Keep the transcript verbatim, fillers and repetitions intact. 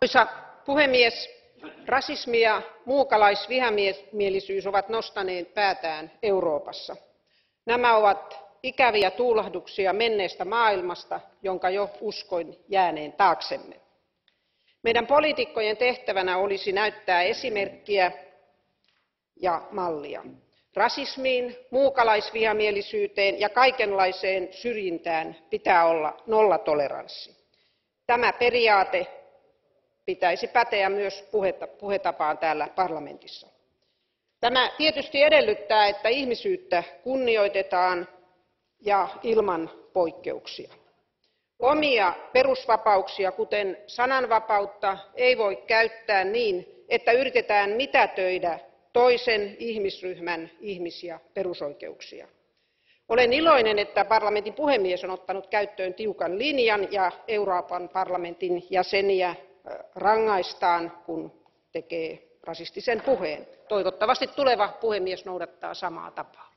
Arvoisa puhemies, rasismi ja muukalaisvihamielisyys ovat nostaneet päätään Euroopassa. Nämä ovat ikäviä tuulahduksia menneestä maailmasta, jonka jo uskoin jääneen taaksemme. Meidän poliitikkojen tehtävänä olisi näyttää esimerkkiä ja mallia. Rasismiin, muukalaisvihamielisyyteen ja kaikenlaiseen syrjintään pitää olla nollatoleranssi. Tämä periaate pitäisi päteä myös puhetapaan täällä parlamentissa. Tämä tietysti edellyttää, että ihmisyyttä kunnioitetaan ja ilman poikkeuksia. Omia perusvapauksia, kuten sananvapautta, ei voi käyttää niin, että yritetään mitätöidä toisen ihmisryhmän ihmis- ja perusoikeuksia. Olen iloinen, että parlamentin puhemies on ottanut käyttöön tiukan linjan ja Euroopan parlamentin jäseniä rangaistaan, kun tekee rasistisen puheen. Toivottavasti tuleva puhemies noudattaa samaa tapaa.